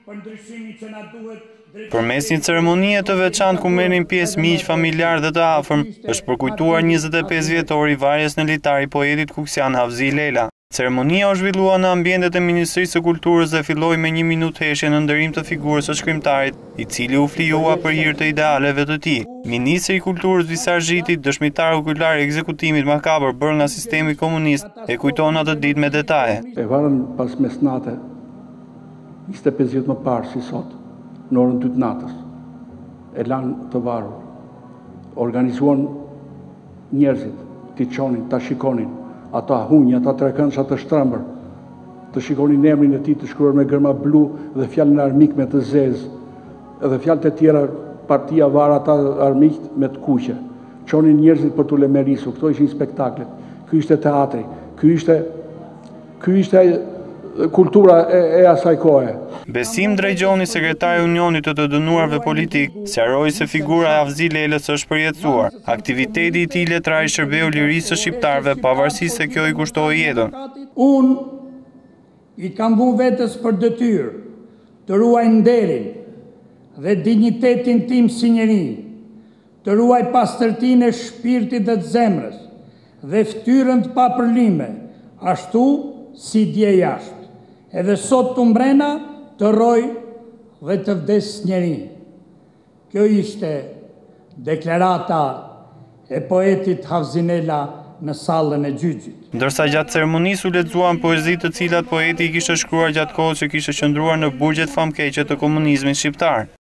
Përmes një ceremonie të veçantë ku merrin pjesë miq, familjar dhe të afërm, është përkujtuar 25 vjetori varjes në litar i poetit Kuksian Havzi Lela. Ceremonia u zhvillua në ambientet e Ministrisë së Kulturës dhe filloi me 1 minutë heshje në nderim të figurës së shkrimtarit, i cili u flijua për hir të idealeve të tij. Ministri i Kulturës Visar Zhiti, dëshmitar okular i ekzekutimit makabër bërë nga sistemi komunist, e kujton atë ditë me detaje. E varën pas mesnate, 25 vjet më parë si sot, në orën 2 të natës, e lanë të varur. Organizuan njerëzit, t'i qonin, t'a shikonin, ata hunjë, ata trekëndsha të shtrëmbër, të shikonin emrin e tij të shkruar me gërma blu dhe fjalën armik me të zezë, edhe fjalët e tjera partia var ata armiq me të kuqe. Çonin njerëzit për t'u lemerisu, këto ishin spektaklet. Ky ishte teatri, ky ishte kultura e asaj kohe. Besim Drejgjoni, sekretari i Unionit të dënuarve politik, sqaroi se figura e Havzi Lelës është përjetësuar. Aktiviteti i tij letrar i shërbeu lirisë së shqiptarëve, pavarësisht se kjo i kushtoi jetën. Unë i kam vënë vetes për detyrë të ruaj nderin dhe dinjitetin tim si njeri, të ruaj pastërtinë e shpirtit dhe të zemrës dhe fytyrën të papërlime, ashtu si dje jashtë. Edhe sot të mbrena të roj dhe të vdes njeri. Kjo ishte deklarata e poetit Havzi Lela në sallën e gjyqit. Ndërsa gjatë ceremonisë u lexuan poezitë të cilat poeti i kishte shkruar gjatë kohës që kishte qëndruar në burgjet famkeqe të komunizmit shqiptar.